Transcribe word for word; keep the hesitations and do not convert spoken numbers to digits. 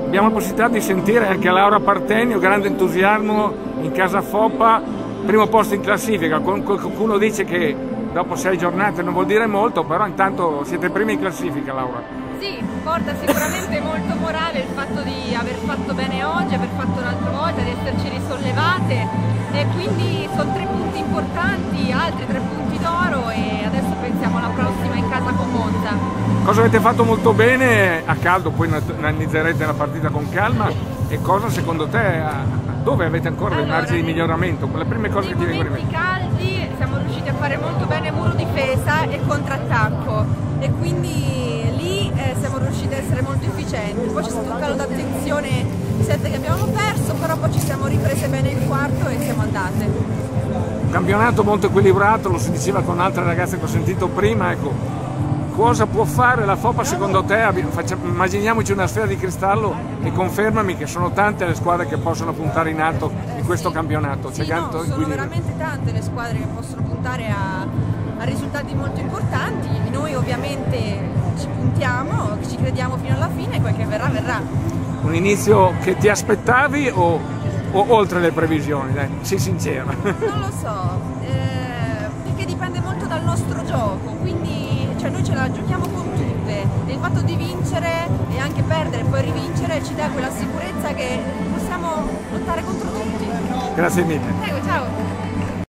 abbiamo la possibilità di sentire anche Laura Partenio, grande entusiasmo in casa Foppa, primo posto in classifica. Qualcuno dice che dopo sei giornate non vuol dire molto, però intanto siete primi in classifica, Laura. Sì, porta sicuramente molto morale il fatto di aver fatto bene oggi, aver fatto un'altra volta, di esserci risollevate, e quindi sono tre punti importanti, altri tre punti d'oro, e adesso pensiamo alla prossima in casa con Monza. Cosa avete fatto molto bene a caldo, poi analizzerete la partita con calma, e cosa secondo te, dove avete ancora allora, dei margini di miglioramento? Quelle prime cose che ti vengono in mente. Nei momenti caldi siamo riusciti a fare molto bene muro difesa e contrattacco, e quindi lì eh, siamo riusciti ad essere molto efficienti. Poi c'è stato un calo d'attenzione, sette che abbiamo perso, però poi ci siamo riprese bene il quarto e siamo andate. Un campionato molto equilibrato, lo si diceva con altre ragazze che ho sentito prima, ecco. Cosa può fare la Foppa secondo te? Immaginiamoci una sfera di cristallo e confermami che sono tante le squadre che possono puntare in alto in questo campionato. Sì, no, sono veramente tante le squadre che possono puntare a, a risultati molto importanti. Noi ovviamente ci puntiamo, ci crediamo fino alla fine, e quel che verrà verrà. Un inizio che ti aspettavi o, o oltre le previsioni? Dai, sii sincera. Non lo so, eh, perché dipende molto dal nostro gioco, quindi cioè noi ce la giochiamo con tutte, e il fatto di vincere e anche perdere e poi rivincere ci dà quella sicurezza che possiamo lottare contro tutti. Grazie mille. Prego, ciao.